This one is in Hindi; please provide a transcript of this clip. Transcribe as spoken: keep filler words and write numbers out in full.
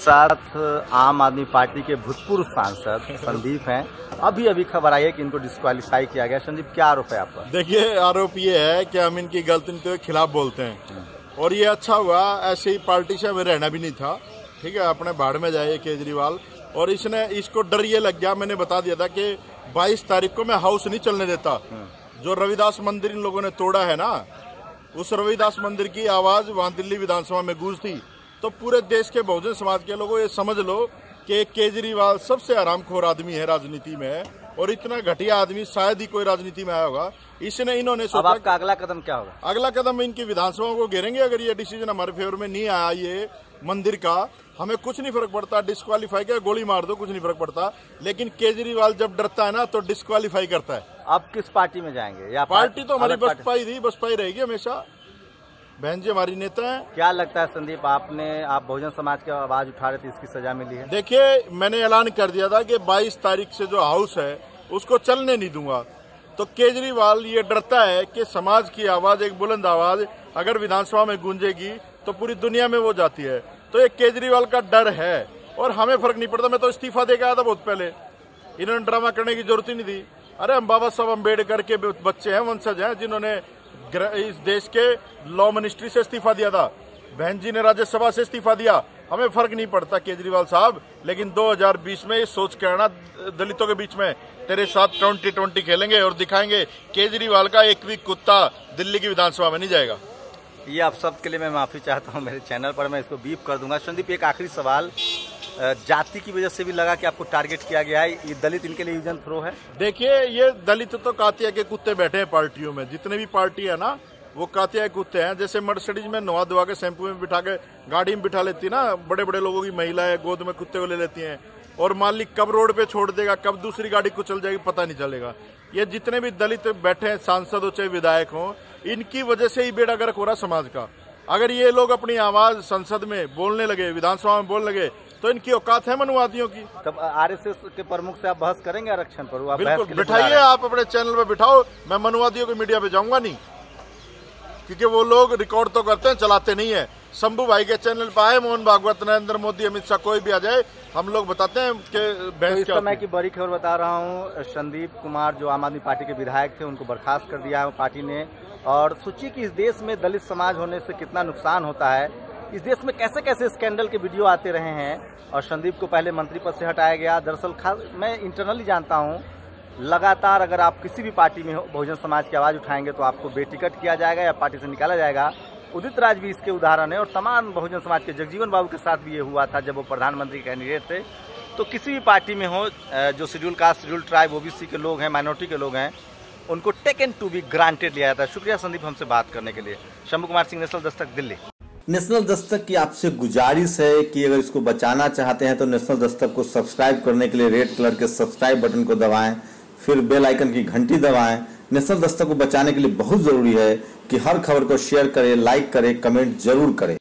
साथ आम आदमी पार्टी के भूतपूर्व सांसद संदीप हैं। अभी अभी खबर आई है कि इनको डिस्क्वालीफाई किया गया। संदीप, क्या आरोप है आप पर? देखिए, आरोप ये है कि हम इनकी गलती के खिलाफ बोलते हैं और ये अच्छा हुआ, ऐसे ही पार्टी से हमें रहना भी नहीं था। ठीक है, अपने भाड़ में जाए केजरीवाल। और इसने इसको डर ये लग गया, मैंने बता दिया था कि बाईस तारीख को मैं हाउस नहीं चलने देता। जो रविदास मंदिर इन लोगों ने तोड़ा है ना, उस रविदास मंदिर की आवाज वहां दिल्ली विधानसभा में गूंज थी। तो पूरे देश के बहुजन समाज के लोगों ये समझ लो कि केजरीवाल सबसे आरामखोर आदमी है राजनीति में, और इतना घटिया आदमी शायद ही कोई राजनीति में आया होगा। इसने इन्होंने सोचा। अब आपका अगला कदम क्या होगा? अगला कदम इनकी विधानसभा को घेरेंगे। अगर ये डिसीजन हमारे फेवर में नहीं आया ये मंदिर का, हमें कुछ नहीं फर्क पड़ता। डिस्क्वालीफाई किया, गोली मार दो, कुछ नहीं फर्क पड़ता। लेकिन केजरीवाल जब डरता है ना तो डिस्क्वालीफाई करता है। आप किस पार्टी में जाएंगे? या पार्टी तो हमारी बसपा ही थी, बसपा ही रहेगी हमेशा। बहन जी हमारी नेता है। क्या लगता है संदीप, आपने आप बहुजन समाज की आवाज उठा रहे थे, इसकी सजा मिली है? देखिए, मैंने ऐलान कर दिया था कि बाईस तारीख से जो हाउस है उसको चलने नहीं दूंगा। तो केजरीवाल ये डरता है कि समाज की आवाज, एक बुलंद आवाज अगर विधानसभा में गूंजेगी तो पूरी दुनिया में वो जाती है। तो ये केजरीवाल का डर है और हमें फर्क नहीं पड़ता। मैं तो इस्तीफा दे के आया था बहुत पहले, इन्होंने ड्रामा करने की जरूरत ही नहीं थी। अरे हम बाबा साहब अम्बेडकर के बच्चे हैं, वंशज हैं, जिन्होंने इस देश के लॉ मिनिस्ट्री से इस्तीफा दिया था। बहन जी ने राज्यसभा से इस्तीफा दिया। हमें फर्क नहीं पड़ता केजरीवाल साहब, लेकिन दो हज़ार बीस में ये सोच के आना, दलितों के बीच में तेरे साथ ट्वेंटी ट्वेंटी खेलेंगे और दिखाएंगे केजरीवाल का एक भी कुत्ता दिल्ली की विधानसभा में नहीं जाएगा। ये आप सब के लिए मैं माफी चाहता हूं, मेरे चैनल पर मैं इसको बीप कर दूंगा। संदीप, एक आखिरी सवाल, जाति की वजह से भी लगा कि आपको टारगेट किया गया है, ये दलित इनके लिए यूजन थ्रो है? देखिए, ये दलित तो कातिया के कुत्ते बैठे हैं पार्टियों में। जितने भी पार्टी है ना, वो कातिया के कुत्ते हैं। जैसे मर्सिडीज में नवा धुआ के शैम्पू में बिठा के गाड़ी में बिठा लेती है ना, बड़े बड़े लोगों की महिलाएं गोद में कुत्ते को ले लेती हैं, और मालिक कब रोड पे छोड़ देगा, कब दूसरी गाड़ी कुचल जाएगी, पता नहीं चलेगा। ये जितने भी दलित बैठे हैं, सांसद हो चाहे विधायक हो, इनकी वजह से ही बेड़ा गर्क हो रहा समाज का। अगर ये लोग अपनी आवाज संसद में बोलने लगे, विधानसभा में बोलने लगे, तो इनकी औकात है मनुवादियों की। तब आरएसएस के प्रमुख से आप बहस करेंगे आरक्षण पर? आप बिल्कुल बिठाइए, आप अपने चैनल पे बिठाओ। मैं मनुवादियों को मीडिया पे जाऊंगा नहीं, क्योंकि वो लोग रिकॉर्ड तो करते हैं, चलाते नहीं है। शंभू भाई के चैनल पर आए, मोहन भागवत, नरेंद्र मोदी, अमित शाह, कोई भी आ जाए, हम लोग बताते हैं कि तो इस समय की बड़ी खबर बता रहा हूँ, संदीप कुमार जो आम आदमी पार्टी के विधायक थे, उनको बर्खास्त कर दिया है पार्टी ने। और सोचिए कि इस देश में दलित समाज होने से कितना नुकसान होता है। इस देश में कैसे कैसे स्कैंडल के वीडियो आते रहे हैं, और संदीप को पहले मंत्री पद से हटाया गया। दरअसल खास मैं इंटरनली जानता हूँ, लगातार अगर आप किसी भी पार्टी में बहुजन समाज की आवाज उठाएंगे तो आपको बेटिकट किया जाएगा या पार्टी से निकाला जाएगा। उदित राज भी इसके उदाहरण है, और तमाम बहुजन समाज के, जगजीवन बाबू के साथ भी ये हुआ था जब वो प्रधानमंत्री कैंडिडेट थे। तो किसी भी पार्टी में हो, जो schedule caste, schedule tribe, OBC के लोग हैं, माइनॉरिटी के लोग हैं, उनको टेकन टू बी ग्रांटेड लिया जाता है। शुक्रिया संदीप हमसे बात करने के लिए। शंभू कुमार सिंह, नेशनल दस्तक, दिल्ली। नेशनल दस्तक की आपसे गुजारिश है कि अगर इसको बचाना चाहते हैं तो नेशनल दस्तक को सब्सक्राइब करने के लिए रेड कलर के सब्सक्राइब बटन को दबाएं, फिर बेल आइकन की घंटी दबाएं। नेशनल दस्तक को बचाने के लिए बहुत जरूरी है कि हर खबर को शेयर करें, लाइक करें, कमेंट जरूर करें।